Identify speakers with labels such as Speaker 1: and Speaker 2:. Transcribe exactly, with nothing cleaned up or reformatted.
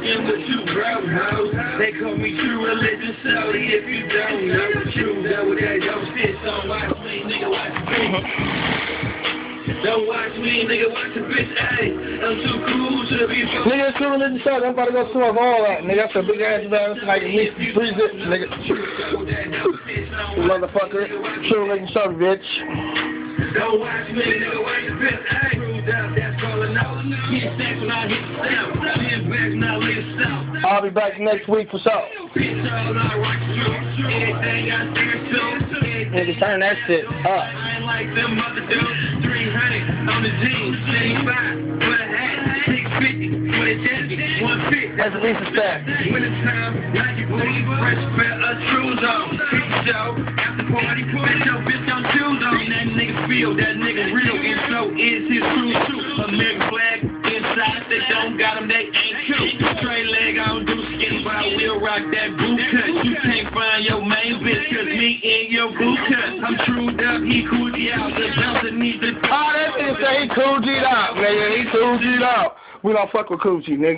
Speaker 1: fucking with you broke hoes. They call me true religion, so if you don't know the truth, that what they don't fit. Don't watch me, nigga, watch me. Don't watch me, nigga, watch the bitch, ayy. I'm too cool to be fucking.
Speaker 2: Nigga, it's true religion show. I'm about to go through all that. Nigga, that's a big ass man. It's like at least three zips, nigga. Motherfucker. True religion show, bitch.
Speaker 1: Don't watch me, nigga, watch the bitch, ayy. That's all I know. Get sex when I hit the sound. Get back when I lay the sound.
Speaker 2: I'll be back next week for sure.
Speaker 1: Bitch, all I rock you. Anything I dare to.
Speaker 2: Nigga, turn that shit up.
Speaker 1: I ain't like them other dudes. three hundred on the jeans, seventy-five for the hat, six fifty for the jacket, one fifty.
Speaker 2: That's at least a stack.
Speaker 1: When it's time, like you believe, fresh pair of shoes on. Big show, after party, bitch, your bitch don't shoes on. That nigga feel, that nigga real, and so is his true suit. American flag inside, they don't got him, they ain't cute. Straight leg, I don't do skin, but I will rock that boot cut. You can't find your main bitch, cause me in your boot cut. I'm trued up, he cooled out, the belt needs to.
Speaker 2: Oh, that nigga say he cool G'd out, nigga. He cool G'd out. We don't fuck with Coochie, nigga.